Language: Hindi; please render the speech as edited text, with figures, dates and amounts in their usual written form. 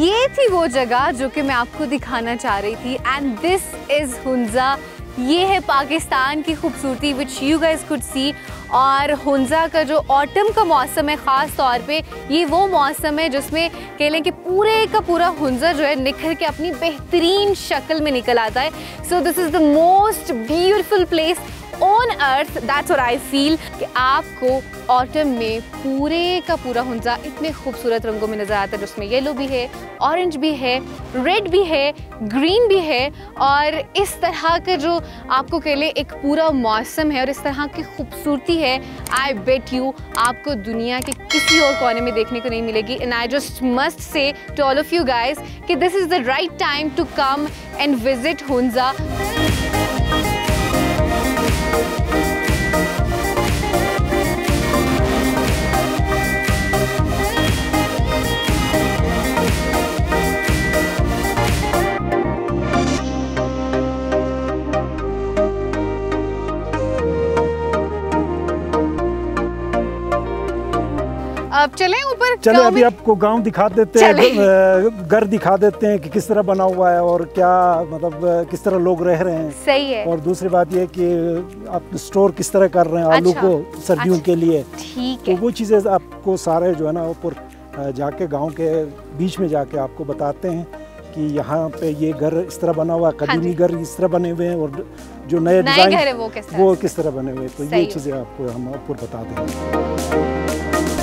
ये थी वो जगह जो कि मैं आपको दिखाना चाह रही थी एंड दिस इज़ हुंजा। ये है पाकिस्तान की खूबसूरती which you guys could see. और हुंजा का जो ऑटम का मौसम है ख़ास तौर पे, ये वो मौसम है जिसमें कह लें कि पूरे का पूरा हुंजा जो है निखर के अपनी बेहतरीन शक्ल में निकल आता है। So this is the most beautiful place on earth, that's what I feel, कि आपको ऑटम में पूरे का पूरा हुंजा इतने खूबसूरत रंगों में नज़र आता है, जिसमें येलो भी है, ऑरेंज भी है, रेड भी है, ग्रीन भी है। और इस तरह का जो आपको कह ले एक पूरा मौसम है और इस तरह की खूबसूरती है, आई बेट यू आपको दुनिया के किसी और कोने में देखने को नहीं मिलेगी। And I just must say to all of you guys कि this is the right time to come and visit Hunza. अब चलें ऊपर। चले अभी आपको गांव दिखा देते हैं, घर दिखा देते हैं कि किस तरह बना हुआ है और क्या मतलब किस तरह लोग रह रहे हैं। सही है। और दूसरी बात यह कि आप स्टोर किस तरह कर रहे हैं आलू को सर्दियों के लिए। ठीक है। तो वो चीज़ें आपको सारे जो है ना ऊपर जाके गांव के बीच में जाके आपको बताते हैं कि यहाँ पे ये घर इस तरह बना हुआ है, कदीमी घर इस तरह बने हुए हैं और जो नए डिजाइन घर है वो किस तरह बने हुए हैं। तो ये चीज़ें आपको हम ऊपर बता देंगे।